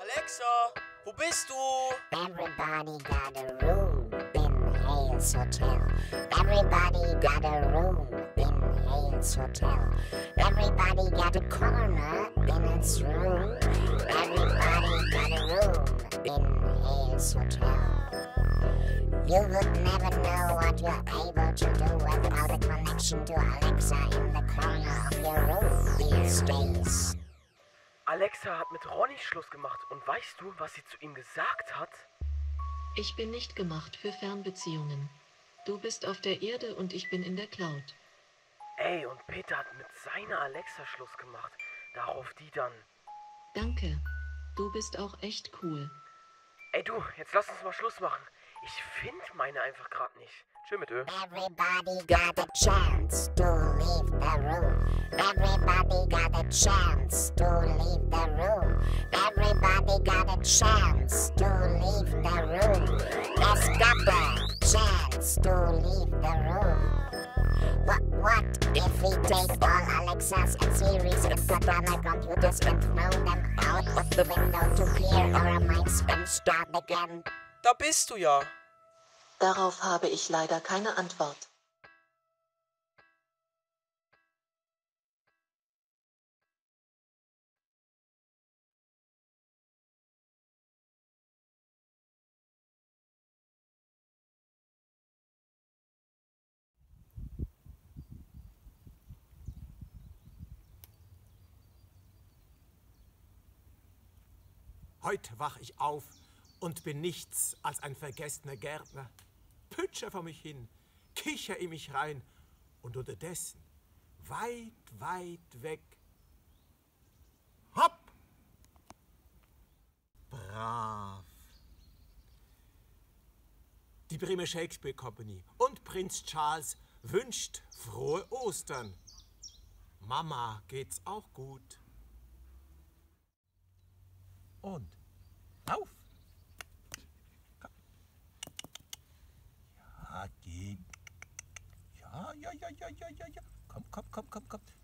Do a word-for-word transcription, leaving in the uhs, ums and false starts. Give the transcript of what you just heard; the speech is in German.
Alexa, wo bist du? Everybody got a room in Hales Hotel. Everybody got a room in Hales Hotel. Everybody got a corner in its room. Everybody got a room in Hales Hotel. You would never know what you're able to do without a connection to Alexa in the corner of your room these days. Alexa hat mit Ronny Schluss gemacht. Und weißt du, was sie zu ihm gesagt hat? Ich bin nicht gemacht für Fernbeziehungen. Du bist auf der Erde und ich bin in der Cloud. Ey, und Peter hat mit seiner Alexa Schluss gemacht. Darauf die dann. Danke. Du bist auch echt cool. Ey du, jetzt lass uns mal Schluss machen. Ich finde meine einfach gerade nicht. Schön mit Ö. Everybody got a chance to leave the room. Everybody got a chance to leave the room. Everybody got a chance to leave the room. There's got a chance to leave the room. What, what if we take all Alexas and Siris and Katana computers and throw them out of the window to clear our minds and start again? Da bist du ja. Darauf habe ich leider keine Antwort. Heute wach ich auf und bin nichts als ein vergessener Gärtner. Pütscher vor mich hin, kicher in mich rein und unterdessen, weit, weit weg, hopp! Brav. Die Bremer Shakespeare Company und Prinz Charles wünscht frohe Ostern. Mama geht's auch gut. Und auf! Ja, geh. Ja, ja, ja, ja, ja, ja, ja. Komm, komm, komm, komm, komm.